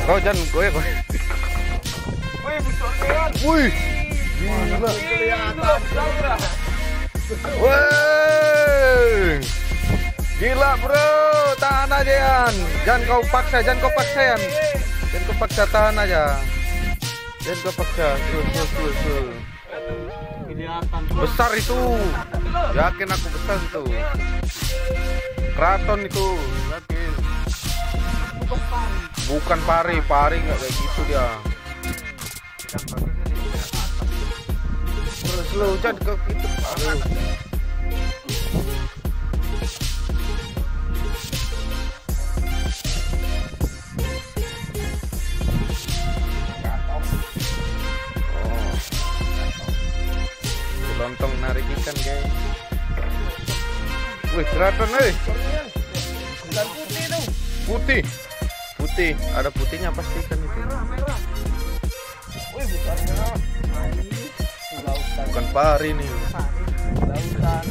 Kau jangan goyang. Wih, gila. Wih, gila bro, tahan aja Yan. Jangan kau paksa Yan. Jangan kau paksa, tahan aja. Jangan kau paksa. Sul. Besar itu, yakin aku besar itu. Keraton itu, yakin. Bukan pari nggak kayak gitu dia. Slow jangan ke gitu. Lontong narik ikan guys. Wih keraton nih. Putih. Ada putihnya pasti ikan itu. Wih besarnya. Bukan pari nih. Lautan.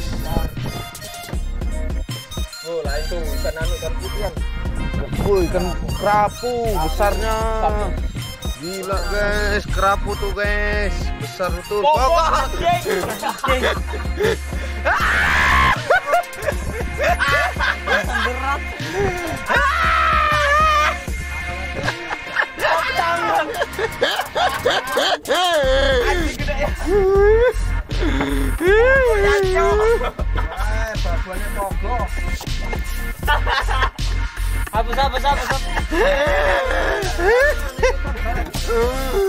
Oh lain tuh ikan putihan. Wih ikan kerapu besarnya. Gila guys, kerapu tuh guys, besar betul. Pokok. Berat. Hapus.